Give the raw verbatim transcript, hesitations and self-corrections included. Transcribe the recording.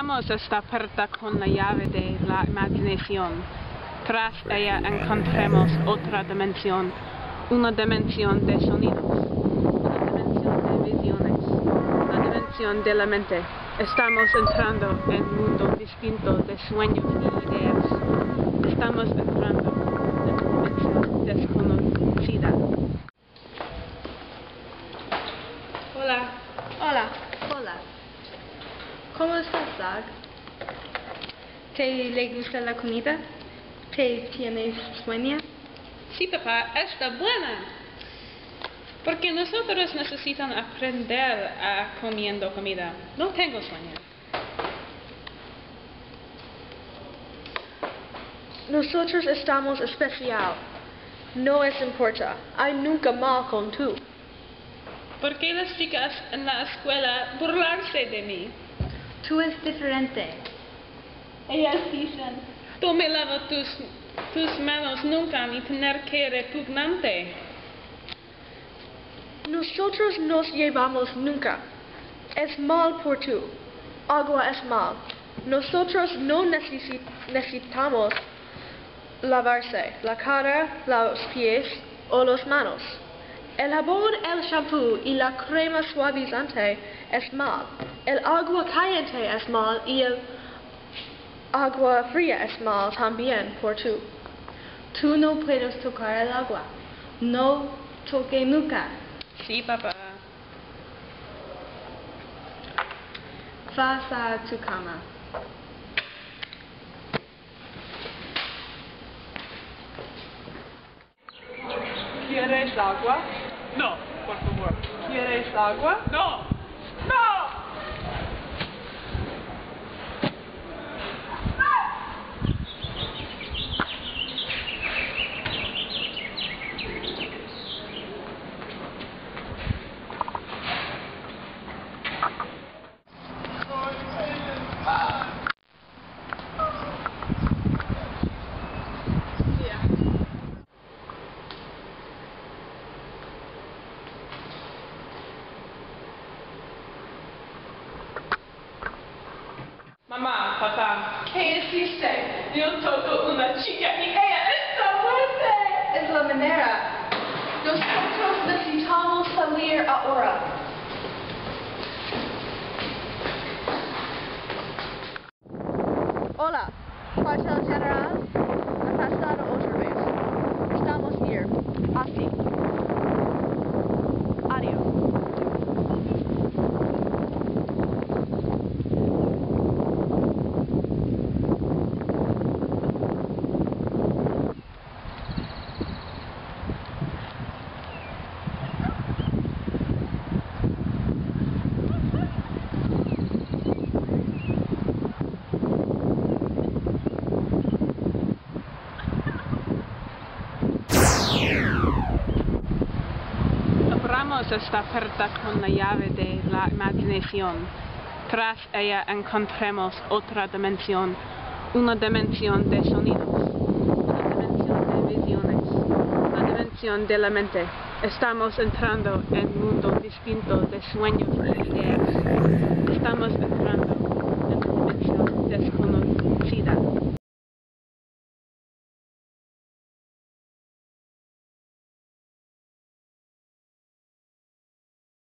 Abramos esta puerta con la llave de la imaginación. Tras ella encontremos otra dimensión, una dimensión de sonidos, una dimensión de visiones, una dimensión de la mente. Estamos entrando en un mundo distinto de sueños y ideas. Estamos entrando en una dimensión desconocida. Hola. Hola. Hola. ¿Cómo estás, Zag? ¿Te le gusta la comida? ¿Te tienes sueño? Sí, papá, está buena. Porque nosotros necesitamos aprender a comiendo comida. No tengo sueño. Nosotros estamos especial. No es importa. Hay nunca mal con tú. ¿Por qué las chicas en la escuela burlarse de mí? Tú es diferente. Ellas dicen, Tú me lavas tus, tus manos nunca ni tener que repugnante. Nosotros nos llevamos nunca. Es mal por tú. Agua es mal. Nosotros no necesi- necesitamos lavarse la cara, los pies o las manos. El jabón, el shampoo y la crema suavizante es mal. El agua caliente es mal y el agua fría es mal también por tú. tú no puedes tocar el agua. No toque nunca. Sí, papá. Vas a tu cama. ¿Quieres agua? No, por favor. ¿Quieres agua? No. No. Mamá, papá, ¿qué hiciste? Yo toco una chica y ella está fuerte. Es la manera. Nosotros necesitamos salir ahora. Hola, cuartel general. Ha pasado otra vez. Estamos here. Así. Adiós. Abramos esta puerta con la llave de la imaginación. Tras ella encontremos otra dimensión, una dimensión de sonidos, una dimensión de visiones, una dimensión de la mente. Estamos entrando en un mundo distinto de sueños y ideas. Estamos entrando